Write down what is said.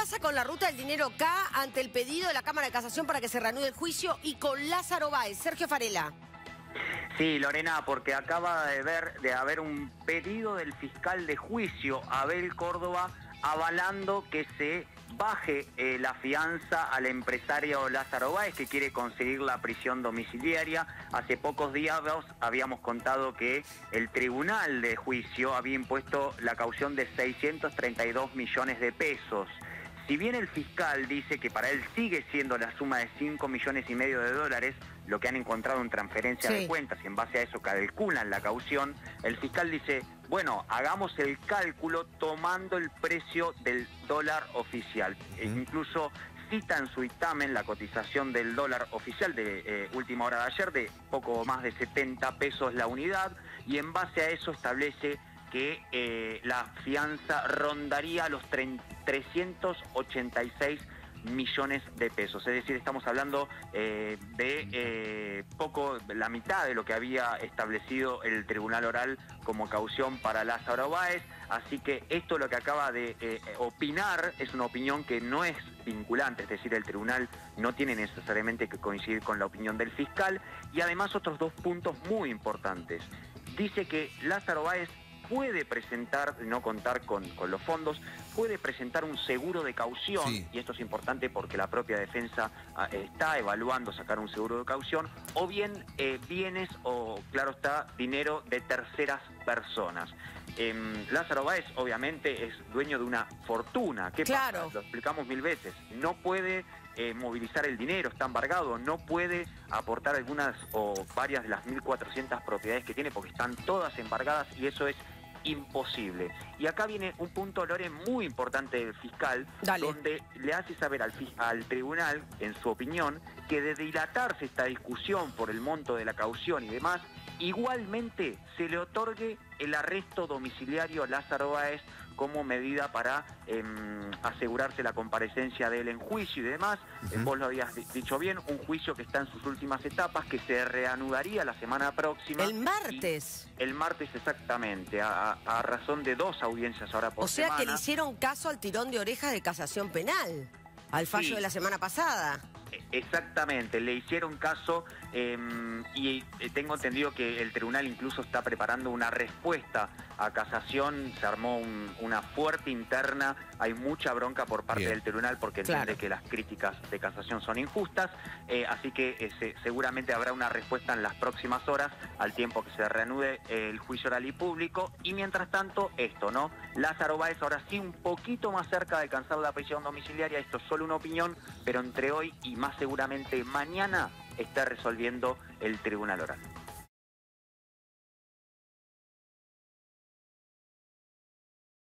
pasa con la ruta del dinero K ante el pedido de la Cámara de Casación para que se reanude el juicio y con Lázaro Báez? Sergio Farela. Sí, Lorena, porque acaba de haber un pedido del fiscal de juicio, Abel Córdoba, avalando que se baje la fianza al empresario Lázaro Báez, que quiere conseguir la prisión domiciliaria. Hace pocos días habíamos contado que el tribunal de juicio había impuesto la caución de 632 millones de pesos. Si bien el fiscal dice que para él sigue siendo la suma de 5,5 millones de dólares, lo que han encontrado en transferencia de cuentas, y en base a eso calculan la caución, el fiscal dice, bueno, hagamos el cálculo tomando el precio del dólar oficial. Incluso cita en su dictamen la cotización del dólar oficial de última hora de ayer, de poco más de 70 pesos la unidad, y en base a eso establece que la fianza rondaría los 386 millones de pesos. Es decir, estamos hablando de la mitad de lo que había establecido el Tribunal Oral como caución para Lázaro Báez. Así que esto lo que acaba de opinar es una opinión que no es vinculante, es decir, el tribunal no tiene necesariamente que coincidir con la opinión del fiscal. Y además otros dos puntos muy importantes. Dice que Lázaro Báez puede presentar, no contar con los fondos, puede presentar un seguro de caución, y esto es importante porque la propia defensa está evaluando sacar un seguro de caución, o bien bienes o, claro está, dinero de terceras personas. Lázaro Báez obviamente es dueño de una fortuna. ¿Qué pasa? Lo explicamos mil veces. No puede movilizar el dinero, está embargado, no puede aportar algunas o varias de las 1.400 propiedades que tiene porque están todas embargadas y eso es imposible. Y acá viene un punto, Lore, muy importante del fiscal, donde le hace saber al tribunal, en su opinión, que de dilatarse esta discusión por el monto de la caución y demás, igualmente se le otorgue el arresto domiciliario a Lázaro Báez como medida para asegurarse la comparecencia de él en juicio y demás. Vos lo habías dicho bien, un juicio que está en sus últimas etapas, que se reanudaría la semana próxima. El martes. El martes exactamente, a razón de 2 audiencias ahora por semana. O sea que le hicieron caso al tirón de orejas de casación penal, al fallo de la semana pasada. Exactamente, le hicieron caso y tengo entendido que el tribunal incluso está preparando una respuesta a casación. Se armó una fuerte interna, hay mucha bronca por parte del tribunal porque entiende que las críticas de casación son injustas, así que seguramente habrá una respuesta en las próximas horas al tiempo que se reanude el juicio oral y público. Y mientras tanto esto, ¿no? Lázaro Báez ahora sí un poquito más cerca de alcanzar la prisión domiciliaria. Esto es solo una opinión, pero entre hoy y más seguramente mañana está resolviendo el Tribunal Oral.